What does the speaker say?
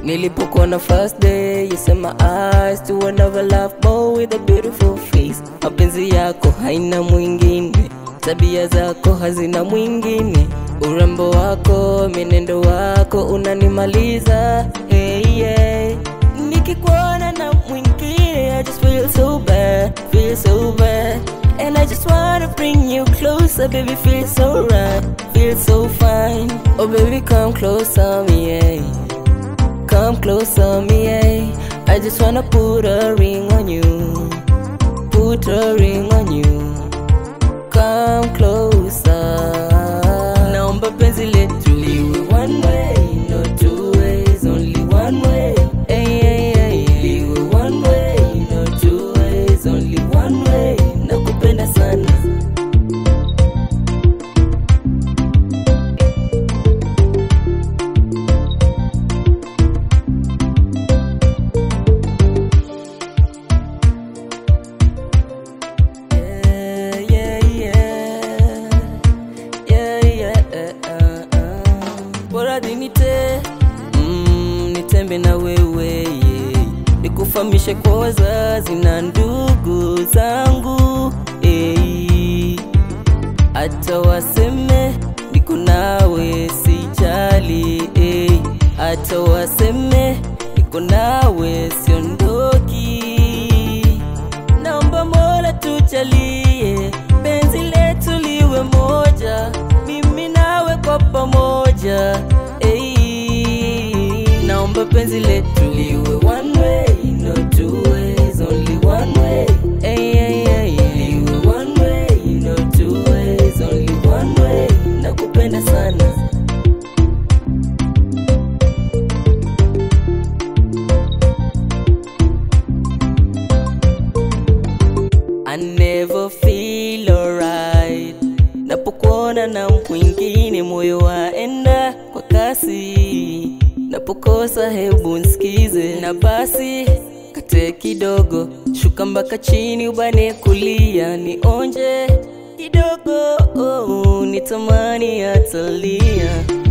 Nilipokuona first day, you set my eyes to another love boy with a beautiful face. Mapenzi yako haina mwingine, tabia zako hazina mwingine, urembo wako, menendo wako unanimaliza. Hey yeah, nikikuona na mwingine I just feel so bad, feel so bad. And I just wanna bring you closer, baby, feel so right, feel so fine. Oh baby, come closer me, yeah. Come closer me, yeah. I just wanna put a ring on you, put a ring on you. Come closer. Naomba penzi letu liwe one way, no two ways, only one way. Hey, hey, hey. Liwe one way, no two ways, only one way. Nakupenda sana. Bora dinite, nitembe na wewe, yeah. Nikufahamishe kwa wazazi na ndugu zangu, hey. Hata waseme niko nawe sijali, hey. Hata waseme niko nawe siondoki. Naomba Mola tujalie penzi letu liwe moja, mimi nawe kwa pamoja, hey. Naomba penzi letu liwe one way, no two ways, only one way. Hey, hey, hey. Liwe one way, no two ways, only one way. Nakupenda sana. I never feel alright napokuona na mwingine, moyo waenda kwa kasi. Napokosa hebu nsikize, na basi kate kidogo, shuka mpaka chini ubane kulia, nionje kidogo, nitamani atalia.